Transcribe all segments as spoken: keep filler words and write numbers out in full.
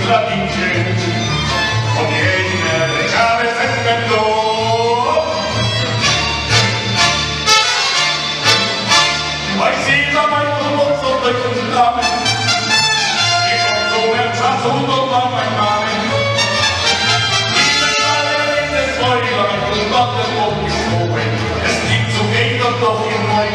tradiție, obiectele care se splendoc. Mai sila, mai frumos, o dă cântame, și consumem ceasul tot la mai mare. Inventarele de soila, mai cântată popii scopei, estințul ei tot ochii noi.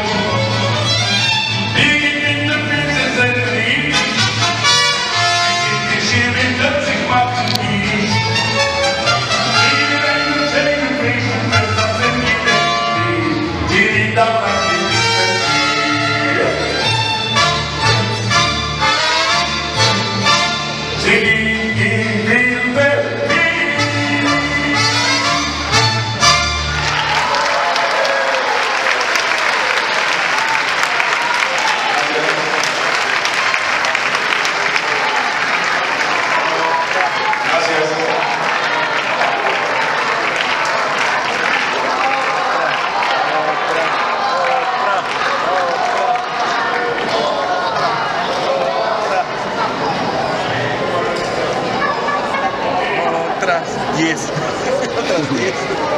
diez. Otras diez.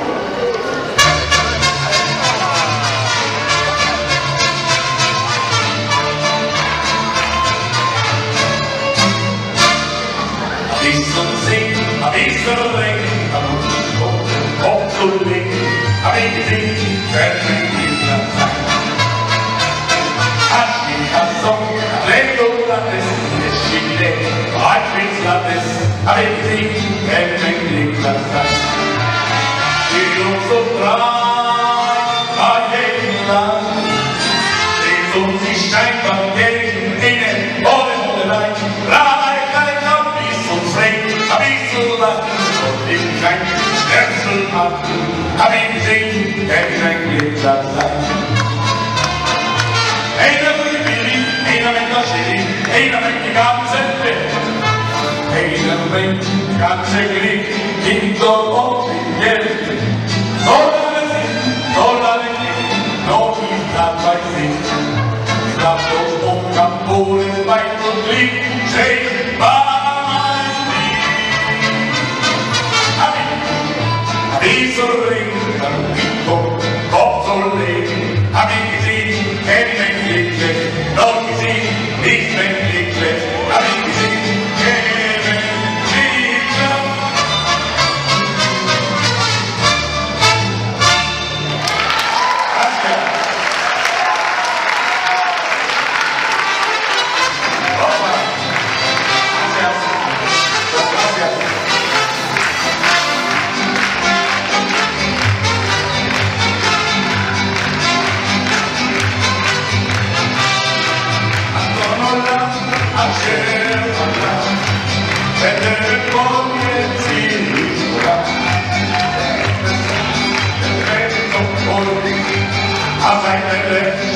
Visto il segno, ha visto il re, ha visto il re, ha visto il re, avete che mi classa e non soprai a jena e non si scheinbar gehen in den Ohren der Leid rai keine Kampi so frei hab ich so lachen und im kein Sterzel ab hab ich gesehen que mi classa einer für die Billy einer mit der Chili einer mit die ganze Welt einer mit ganze Glück in der Welt. Soll es soll alles nicht, noch nicht dabei sind. Ich hab doch auf Kampolen bei und Glück, schön war mein Lieb. Hab ich, hab ich so Ring, hab ich Kopf, Kopf so legen. Hab ich gesehen, kenn mein Glück, noch gesehen, nicht mein Glück, hab ich gesehen, kenn I